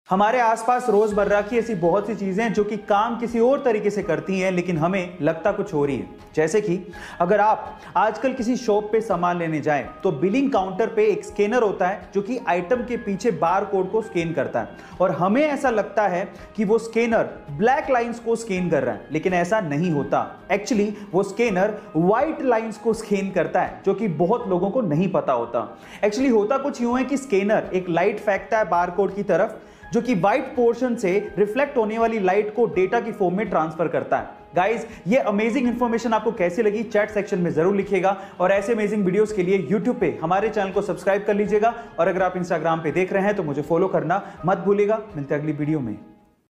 हमारे आसपास रोजमर्रा की ऐसी बहुत सी चीजें जो कि काम किसी और तरीके से करती हैं लेकिन हमें लगता कुछ हो रही है। जैसे कि अगर आप आजकल किसी शॉप पे सामान लेने जाएं तो बिलिंग काउंटर पे एक स्कैनर होता है जो कि आइटम के पीछे बार कोड को स्कैन करता है और हमें ऐसा लगता है कि वो स्कैनर ब्लैक लाइंस को स्कैन कर रहा है, लेकिन ऐसा नहीं होता। एक्चुअली वो स्कैनर व्हाइट लाइंस को स्कैन करता है जो कि बहुत लोगों को नहीं पता होता। एक्चुअली होता कुछ यूं है कि स्कैनर एक लाइट फेंकता है बार कोड की तरफ जो कि व्हाइट पोर्शन से रिफ्लेक्ट होने वाली लाइट को डेटा की फॉर्म में ट्रांसफर करता है। गाइस, ये अमेजिंग इंफॉर्मेशन आपको कैसी लगी चैट सेक्शन में जरूर लिखिएगा और ऐसे अमेजिंग वीडियोस के लिए यूट्यूब पे हमारे चैनल को सब्सक्राइब कर लीजिएगा और अगर आप इंस्टाग्राम पे देख रहे हैं तो मुझे फॉलो करना मत भूलिएगा। मिलते हैं अगली वीडियो में।